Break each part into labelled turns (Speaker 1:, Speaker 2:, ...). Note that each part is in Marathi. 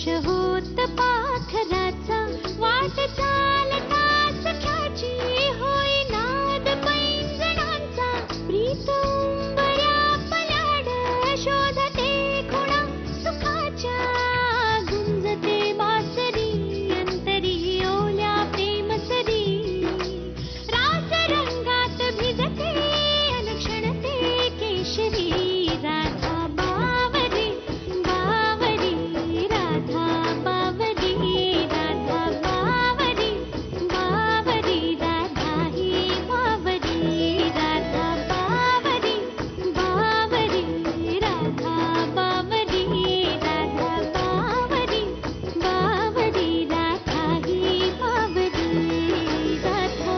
Speaker 1: स्पर्श होत पाखराचा वाट चालता सख्याची होई नाद पैंजणांचा प्रीत उंबऱ्या पलाड शोधते खुणा सुखाच्या गुंजते बासरी अंतरी ओल्या प्रेमसरी रास रंगात भिजते अनुक्षणते केशरी राधा बावरी बावरी राधा बावरी राधा बावरी बावरी राधा ही बावरी राधा बावरी बावरी राधा बावरी राधा बावरी बावरी राधा ही बावरी राधा.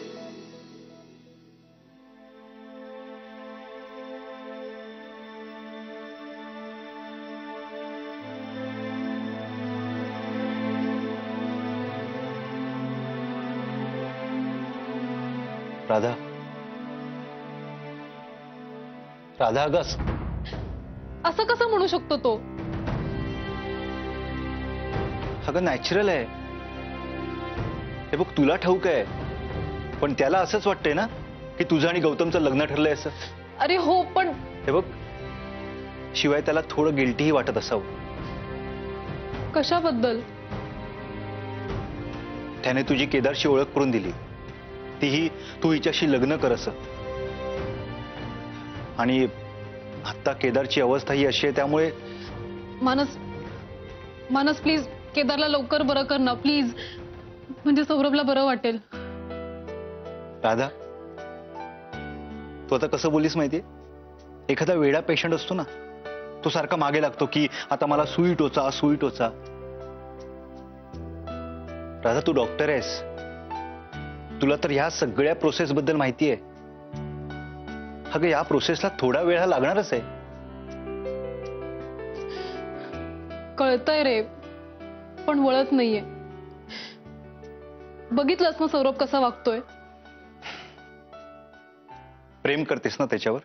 Speaker 2: राधा, राधा अगं
Speaker 3: असं कसं म्हणू शकतो तो?
Speaker 2: अगं नॅचरल आहे हे बघ, तुला ठाऊक आहे पण त्याला असंच वाटतंय ना की तुझं आणि गौतमचं लग्न ठरलंय असं.
Speaker 3: अरे हो, पण
Speaker 2: हे बघ, शिवाय त्याला थोडं गिल्टीही वाटत असावं.
Speaker 3: कशाबद्दल?
Speaker 2: त्याने तुझी केदारशी ओळख करून दिली, तीही तू हिच्याशी लग्न कर असं. आणि आता केदारची अवस्था ही अशी आहे त्यामुळे
Speaker 3: मानस मानस प्लीज केदारला लवकर बरं कर ना प्लीज, म्हणजे सौरभला बरं वाटेल.
Speaker 2: राधा, तू आता कसं बोलीस माहितीये, एखादा वेडा पेशंट असतो ना, तो सारखा मागे लागतो की आता मला सुई टोचा सुई टोचा. राधा, तू डॉक्टर आहेस, तुला तर ह्या सगळ्या प्रोसेस बद्दल माहिती आहे. अगं या प्रोसेसला थोडा वेळ हा लागणारच आहे.
Speaker 3: कळतंय रे, पण वळत नाहीये. बघितलंस ना सौरभ कसा वागतोय.
Speaker 2: प्रेम करतेस ना त्याच्यावर?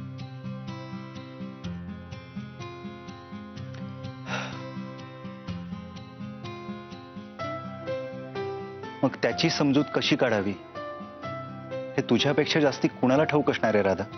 Speaker 2: मग त्याची समजूत कशी काढावी हे तुझ्यापेक्षा जास्ती कुणाला ठाऊक असणार आहे राधा.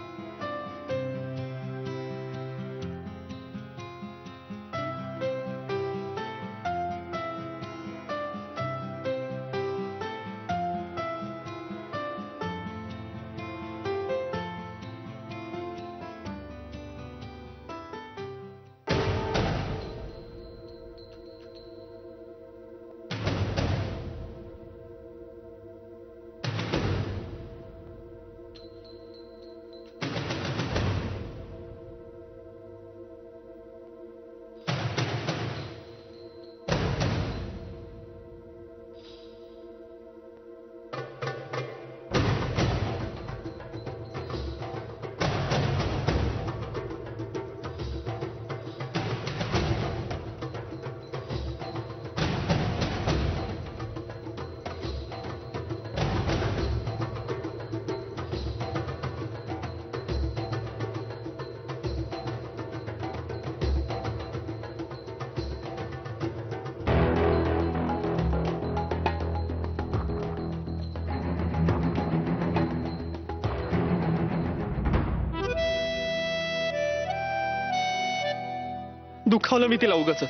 Speaker 4: दुखावलं मी तिला उगाचच.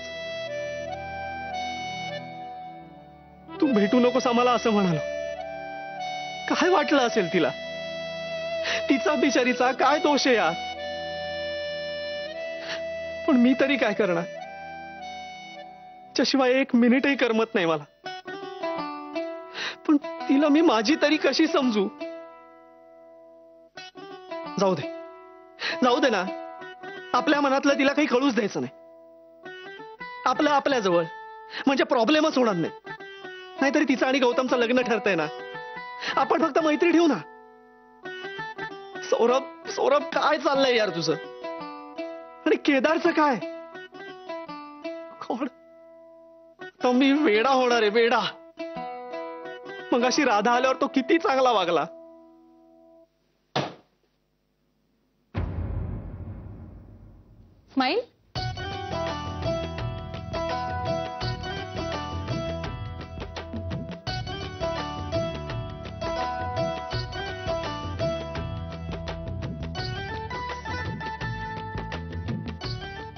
Speaker 4: तू भेटू नकोस आम्हाला असं म्हणालो. काय वाटलं असेल तिला? तिचा बिचारीचा काय दोष आहे यार? पण मी तरी काय करणार? त्याशिवाय एक मिनिटही करमत नाही मला. पण तिला मी माझी तरी कशी समजू? जाऊ दे, जाऊ दे ना. आपल्या मनातलं तिला काही कळूच द्यायचं नाही. आपलं आपल्या जवळ, म्हणजे प्रॉब्लेमच होणार नाही. नाहीतरी तिचं आणि गौतमचं लग्न ठरतंय ना. आपण फक्त मैत्री ठेवू ना. सौरभ, सौरभ काय चाललंय यार तुझं? आणि केदारचं काय? कोण? तो मी वेडा होणार आहे, वेडा. मग अशी राधा आल्यावर तो किती चांगला वागला.
Speaker 3: Smile,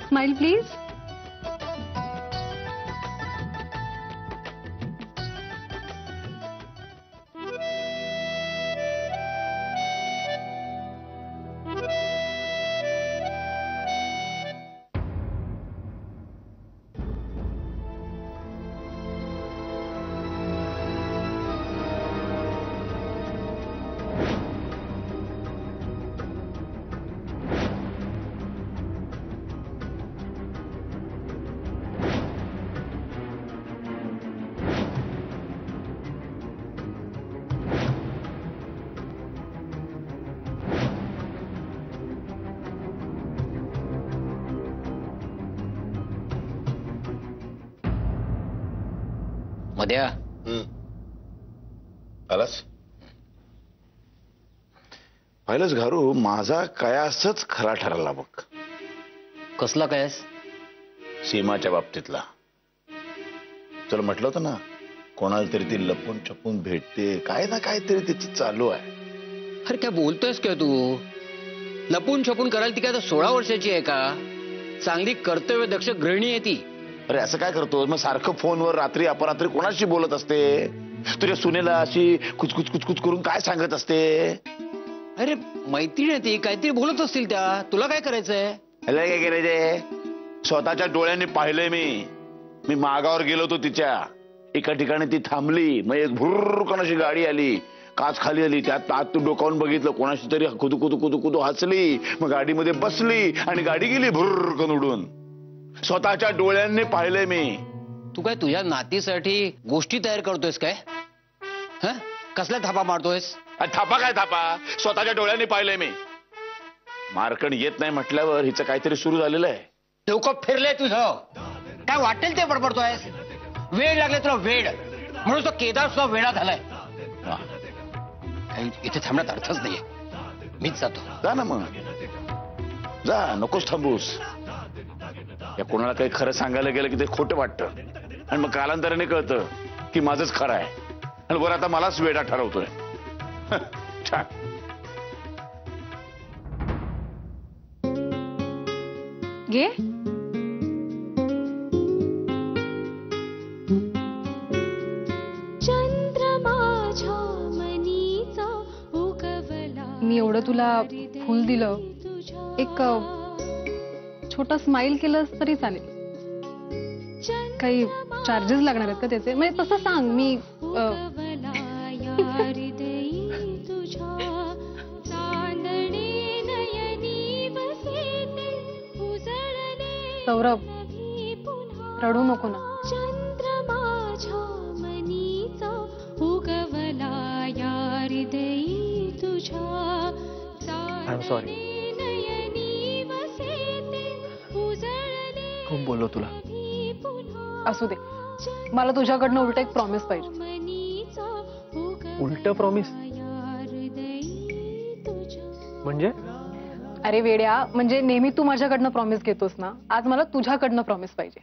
Speaker 3: smile please.
Speaker 5: मध्या
Speaker 6: आलास पाहिलंच घारू माझा कयासच खरा ठरला बघ.
Speaker 5: कसला कयास?
Speaker 6: सीमाच्या बाबतीतला. तुला म्हटलं होतं ना कोणाला तरी ती लपून छपून भेटते काय ना काहीतरी तिचं चालू आहे.
Speaker 5: अरे काय बोलतोयस काय तू? लपून छपून करायला ती काय आता 16 वर्षाची आहे का? चांगली कर्तव्य दक्ष गृहिणी आहे ती.
Speaker 6: अरे असं काय करतो मग सारखं फोनवर रात्री अपरात्री कोणाशी बोलत असते? तुझ्या सुनेला अशी कुचकुच कुचकुच करून काय सांगत असते?
Speaker 5: अरे मैत्रीण आहे ती, काहीतरी बोलत असतील त्या. तुला काय करायचंय?
Speaker 6: अरे काय करायचंय? स्वतःच्या डोळ्यांनी पाहिलंय मी मागावर गेलो होतो तिच्या. एका ठिकाणी ती थांबली मग एक भुर्र कोणाशी गाडी आली काच खाली आली त्यात आत तू डोकावून बघितलं कोणाशी तरी कुदू कुदू कुदू कुदू हसली मग गाडीमध्ये बसली आणि गाडी गेली भुर्रकन उडून. स्वतःच्या डोळ्यांनी पाहिलंय मी.
Speaker 5: तू काय तुझ्या नातीसाठी गोष्टी तयार करतोयस काय? हं? कसला थापा मारतोयस?
Speaker 6: थापा काय थापा? स्वतःच्या डोळ्यांनी पाहिलंय मी. मारकण येत नाही म्हटल्यावर हिचं काहीतरी सुरू झालेलं आहे.
Speaker 5: डोकं फिरलंय तुझं. काय वाटेल ते बडबडतोयस. वेळ लागले तुला वेळ म्हणून तो केदार सुद्धा वेळा झालाय. इथे थांबण्यात अर्थच नाहीये. मीच जातो.
Speaker 6: जा ना मग जा नकोच थांबूस. या कोणाला काही खरं सांगायला गेलं की ते खोटं वाटतं आणि मग कालांतराने कळतं की माझंच खरं आहे आणि वर आता मलाच वेडा ठरवतोय. छान.
Speaker 3: घे. मी एवढं तुला फुल दिलं एक छोटा स्माइल केलंस तरी चालेल. काही चार्जेस लागणार आहेत का त्याचे? म्हणजे तसं सांग. मी सौरभ रडू नको ना.
Speaker 4: I am sorry. खूप बोललो तुला.
Speaker 3: असू दे. मला तुझ्याकडनं उलट एक प्रॉमिस पाहिजे.
Speaker 4: उलट प्रॉमिस म्हणजे?
Speaker 3: अरे वेड्या, म्हणजे नेहमी तू माझ्याकडनं प्रॉमिस घेतोस ना, आज मला तुझ्याकडनं प्रॉमिस पाहिजे.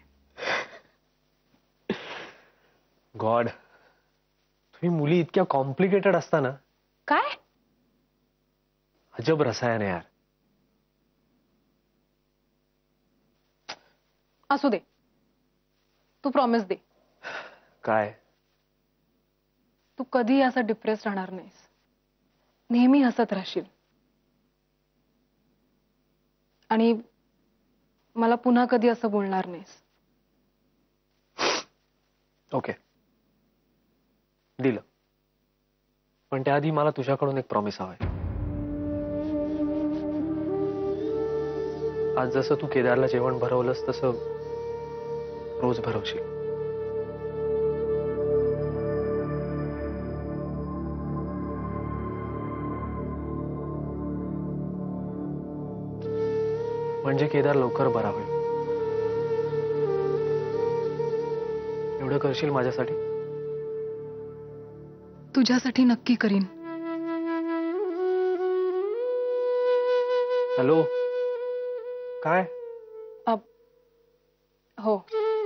Speaker 4: गॉड, तुम्ही मुली इतक्या कॉम्प्लिकेटेड असताना.
Speaker 3: काय
Speaker 4: अजब रसायन आहे यार.
Speaker 3: असू दे, तू प्रॉमिस दे.
Speaker 4: काय?
Speaker 3: तू कधी असं डिप्रेस राहणार नाहीस. नेहमी हसत राहशील आणि मला पुन्हा कधी असं बोलणार नाहीस.
Speaker 4: ओके, दिलं. पण त्याआधी मला तुझ्याकडून एक प्रॉमिस हवंय. आज जसं तू केदारला जेवण भरवलंस तसं रोज भरवशील. म्हणजे केदार लवकर बरा होईल. एवढं करशील माझ्यासाठी?
Speaker 3: तुझ्यासाठी नक्की करीन.
Speaker 4: हॅलो, काय?
Speaker 3: हो,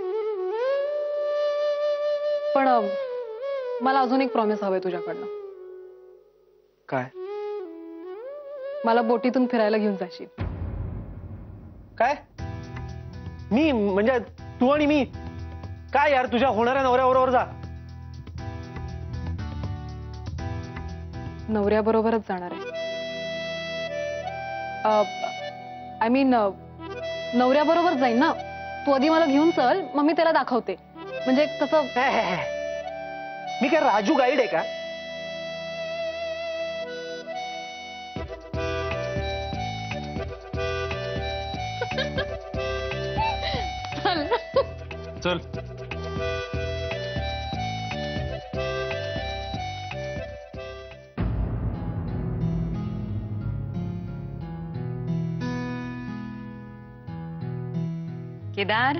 Speaker 3: पण मला अजून एक प्रॉमिस हवंय तुझ्याकडनं.
Speaker 4: काय?
Speaker 3: मला बोटीतून फिरायला घेऊन जाशील.
Speaker 4: काय? मी म्हणजे तू आणि मी काय यार तुझ्या होणाऱ्या नवऱ्याबरोबर जा.
Speaker 3: नवऱ्याबरोबरच जाणार आहे. आय मीन नवऱ्याबरोबर जाईन ना. तू आधी मला घेऊन चल, मग मी त्याला दाखवते. म्हणजे तसं
Speaker 4: मी काय राजू गाईड आहे का?
Speaker 2: चल.
Speaker 7: केदार,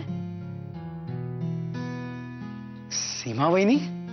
Speaker 2: सीमा वहिनी,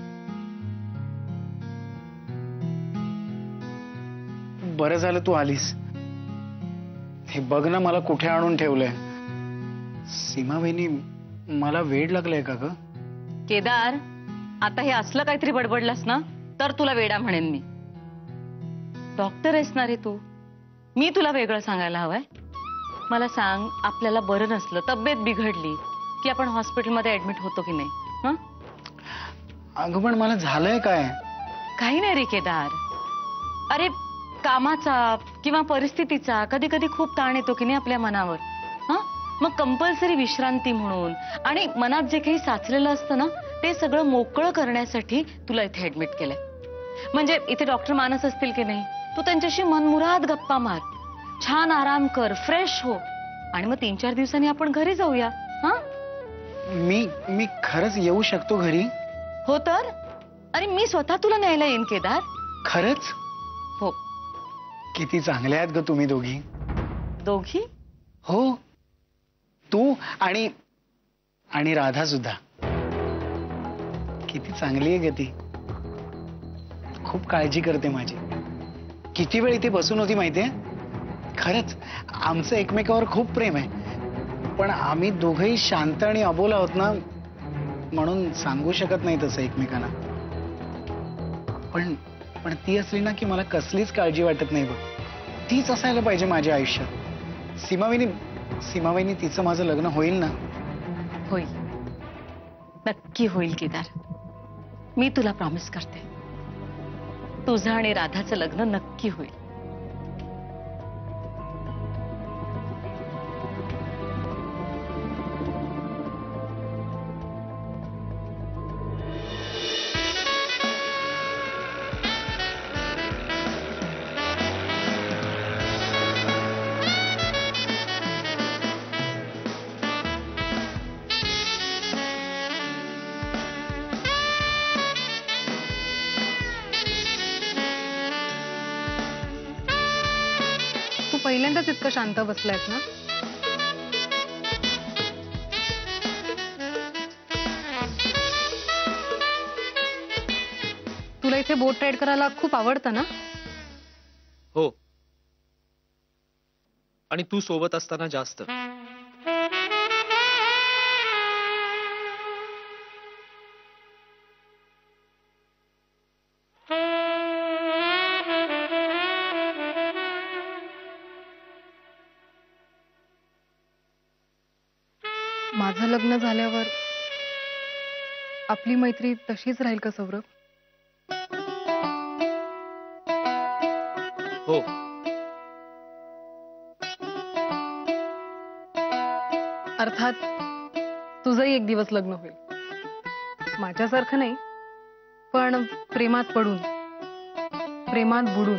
Speaker 2: बरं झालं तू आलीस. हे बघ ना मला कुठे आणून ठेवलंय. सीमा वहिनी, मला वेड लागलंय का ग?
Speaker 7: केदार, आता हे असलं काहीतरी बडबडलास ना तर तुला वेडा म्हणेन मी. डॉक्टर आहेस ना रे तू. मी तुला वेगळं सांगायला हवंय? मला सांग, आपल्याला बरं नसलं, तब्येत बिघडली की आपण हॉस्पिटलमध्ये ऍडमिट होतो की नाही? हं?
Speaker 2: अगं पण मला झालंय काय?
Speaker 7: काही नाही रे केदार. अरे कामाचा किंवा परिस्थितीचा कधी कधी खूप ताण येतो की नाही आपल्या मनावर. हं? मग कंपल्सरी विश्रांती म्हणून आणि मनात जे काही साचलेलं असतं ना ते सगळं मोकळं करण्यासाठी तुला इथे ऍडमिट केलंय. म्हणजे इथे डॉक्टर मानस असतील की नाही, तू त्यांच्याशी मनमुराद गप्पा मार, छान आराम कर, फ्रेश हो आणि मग 3-4 दिवसांनी आपण घरी जाऊया. हा,
Speaker 2: मी खरंच येऊ शकतो घरी?
Speaker 7: हो तर. अरे मी स्वतः तुला न्यायला येईन केदार.
Speaker 2: खरंच?
Speaker 7: हो.
Speaker 2: किती चांगले आहेत ग तुम्ही दोघी.
Speaker 7: दोघी?
Speaker 2: हो, तू आणि राधा सुद्धा. किती चांगली आहे ग ती. खूप काळजी करते माझी. किती वेळ इथे बसून होती माहितीये. खरंच आमचं एकमेकावर खूप प्रेम आहे, पण आम्ही दोघंही शांत आणि अबोल आहोत ना, म्हणून सांगू शकत नाही तसं एकमेकांना. पण ती असली ना की मला कसलीच काळजी वाटत नाही बघ. तीच असायला पाहिजे माझ्या आयुष्यात. सीमावहिनी तिचं माझं लग्न होईल ना?
Speaker 7: होईल, नक्की होईल केदार. मी तुला प्रॉमिस करते, तुझं आणि राधाचं लग्न नक्की होईल.
Speaker 3: तू पहिल्यांदाच इतकं शांत बसलायस ना? तुला इथे बोट राईड करायला खूप आवडतं ना?
Speaker 4: हो, आणि तू सोबत असताना जास्त.
Speaker 3: माझं लग्न झाल्यावर आपली मैत्री तशीच राहील का सौरभ?
Speaker 4: हो.
Speaker 3: अर्थात तुझंही एक दिवस लग्न होईल. माझ्यासारखं नाही, पण प्रेमात पडून, प्रेमात बुडून.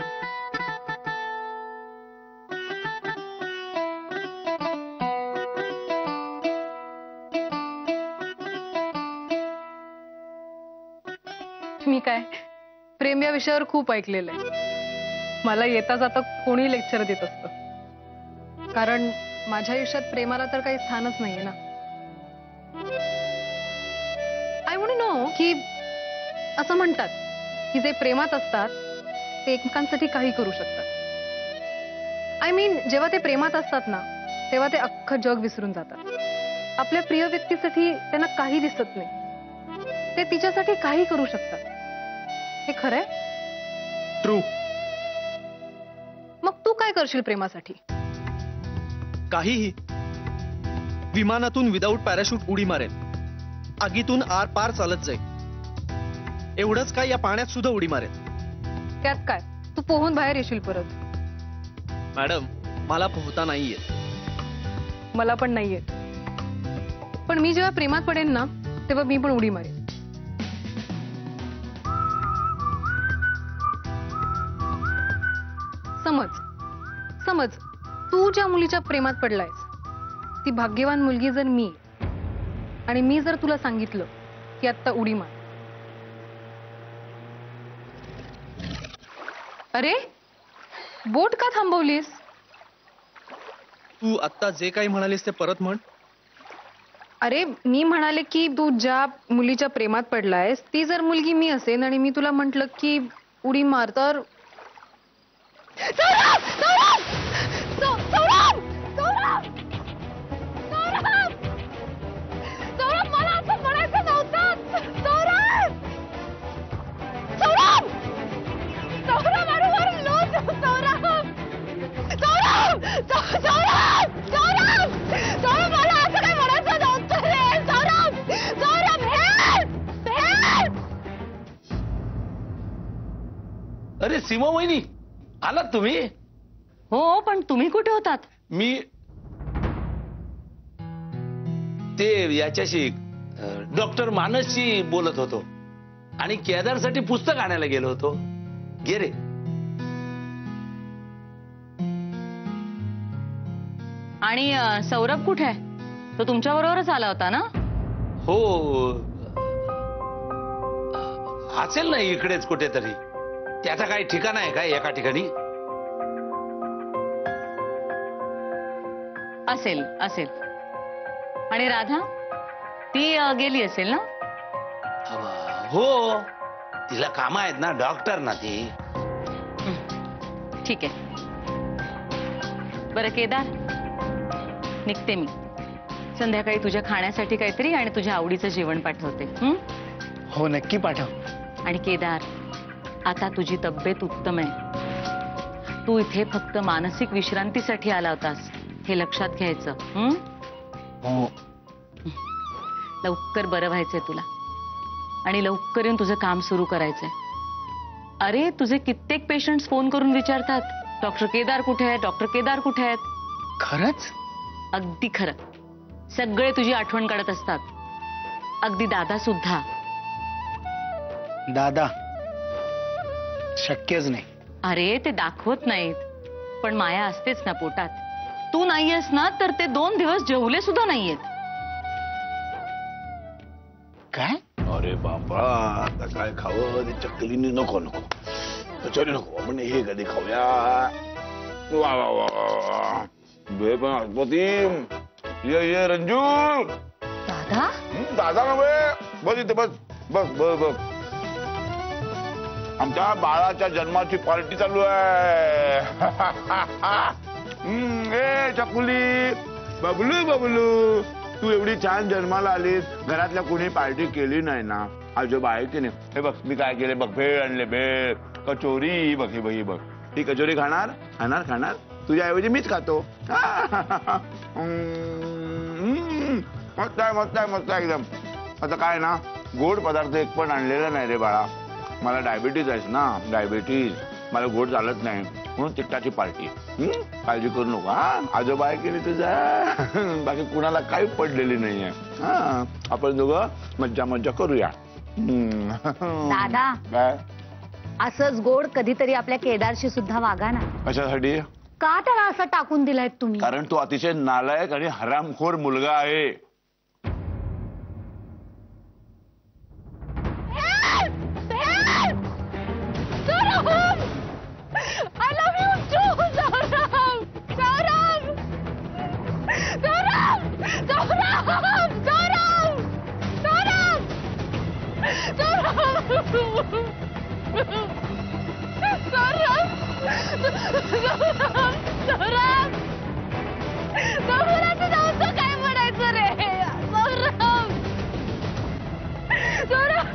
Speaker 3: मी काय प्रेम या विषयावर खूप ऐकलेलं आहे. मला येता जाता कोणी लेक्चर देत असतं, कारण माझ्या आयुष्यात प्रेमाला तर काही स्थानच नाहीये ना. आय वॉन्ट टू नो की असं म्हणतात की जे प्रेमात असतात ते एकमेकांसाठी काही करू शकतात. आय मीन जेव्हा ते प्रेमात असतात ना, तेव्हा ते अख्खं जग विसरून जातात. आपल्या प्रिय व्यक्तीसाठी त्यांना काही दिसत नाही. ते तिच्यासाठी काही करू शकतात. हे खरंय?
Speaker 4: ट्रू.
Speaker 3: मग तू काय करशील प्रेमासाठी?
Speaker 4: काहीही. विमानातून विदाऊट पॅराशूट उडी मारेन, आगीतून आर पार चालत जाईल, एवढंच काय या पाण्यात सुद्धा उडी मारेन.
Speaker 3: त्यात काय, तू पोहून बाहेर येशील परत.
Speaker 4: मॅडम, मला पोहता नाही येत.
Speaker 3: मला पण नाहीये, पण मी जेव्हा प्रेमात पडेन ना तेव्हा मी पण उडी मारेन. समज तू ज्या मुलीच्या प्रेमात पडलायस ती भाग्यवान मुलगी जर मी, आणि मी जर तुला सांगितलं की आत्ता उडी मार, अरे बोट का थांबवलीस?
Speaker 4: तू आत्ता जे काही म्हणालीस ते परत म्हण.
Speaker 3: अरे मी म्हणाले की तू ज्या मुलीच्या प्रेमात पडलायस ती जर मुलगी मी असेन आणि मी तुला म्हंटल की उडी मार, तर सौरभ! सौरभ! सौरभ! सौरभ! सौरभ! सौरभ, मला असं म्हणायचं नव्हतं. सौरभ! सौरभ! सौरभ, अरे लोट! सौरभ! सौरभ! सौरभ! सौरभ! सौरभ, मला असं काय म्हणायचं नव्हतं रे. सौरभ! सौरभ, हेल्प! हेल्प!
Speaker 6: अरे सीमा वहिनी, आलात तुम्ही?
Speaker 7: हो, पण तुम्ही कुठे होतात?
Speaker 6: मी ते याच्याशी डॉक्टर मानसशी बोलत होतो आणि केदारसाठी पुस्तक आणायला गेलो होतो. गे रे.
Speaker 7: आणि सौरभ कुठे आहे? तो तुमच्या बरोबरच आला होता ना?
Speaker 6: हो, असेल ना इकडेच कुठेतरी. त्याचा काही ठिकाण आहे का एका ठिकाणी?
Speaker 7: असेल असेल. आणि राधा, ती गेली असेल ना?
Speaker 6: हो, तिला कामं आहेत ना, डॉक्टर ना ती.
Speaker 7: ठीक आहे. बरं केदार, निघते मी. संध्याकाळी तुझ्या खाण्यासाठी काहीतरी आणि तुझ्या आवडीचं जेवण पाठवते.
Speaker 2: हो, नक्की पाठव.
Speaker 7: आणि केदार, आता तुझी तब्येत उत्तम आहे. तू इथे फक्त मानसिक विश्रांतीसाठी आला होतास, हे लक्षात घ्यायचं.
Speaker 2: हो.
Speaker 7: लवकर बरं व्हायचंय तुला आणि लवकर येऊन तुझं काम सुरू करायचंय. अरे, तुझे कित्येक पेशंट्स फोन करून विचारतात, डॉक्टर केदार कुठे आहेत, डॉक्टर केदार कुठे आहेत.
Speaker 2: खरंच?
Speaker 7: अगदी खरं. सगळे तुझी आठवण काढत असतात, अगदी दादा सुद्धा.
Speaker 2: दादा शक्यच नाही.
Speaker 7: अरे, ते दाखवत नाहीत, पण माया असतेच ना पोटात. तू नाहीयेस ना, तर ते 2 दिवस जेवले सुद्धा नाहीयेत.
Speaker 2: काय?
Speaker 6: अरे बाबा, आता काय खावं? चकलीनी नको नको, कचोरी नको, आपण हे कधी खाऊया. वा वा वा, गणपती, ये रंजू.
Speaker 7: दादा?
Speaker 6: दादा नव्हे, बस इथे, बस बस बस बस. आमच्या बाळाच्या जन्माची पार्टी चालू आहे. ए चकुली, बबलू बबलू, तू एवढी छान जन्माला आलीस, घरातल्या कोणी पार्टी केली नाही ना. आजोबा आहे की नाही? हे बघ मी काय केले बघ, भेळ आणले, भेळ, कचोरी बघ, ही बघ, ही बघ. ती कचोरी खाणार खाणार खाणार, तुझ्याऐवजी मीच खातो. मस्त आहे, मस्त आहे, मस्त आहे एकदम. आता काय ना, गोड पदार्थ एक पण आणलेला नाही रे बाळा. मला डायबिटीज आहेस ना, डायबिटीज, मला गोड चालत नाही, म्हणून तिखटाची पार्टी. काळजी करू नको. हा, आजोबा आहे की नाही तुझा? बाकी कुणाला काही पडलेली नाहीये. हा, आपण दोघं मज्जा मज्जा करूया.
Speaker 8: दादा,
Speaker 6: काय
Speaker 8: असंच गोड कधीतरी आपल्या केदारशी सुद्धा वागा ना.
Speaker 6: कशासाठी?
Speaker 8: का त्याला असं टाकून दिलाय तुम्ही?
Speaker 6: कारण तो अतिशय नालायक आणि हरामखोर मुलगा आहे.
Speaker 1: I love you too, Saurabh! Saurabh! Saurabh! Saurabh! Saurabh! Saurabh! Saurabh! नवऱ्याचं नव्हतं काय म्हणायचं रे. सौरभ! सौरभ!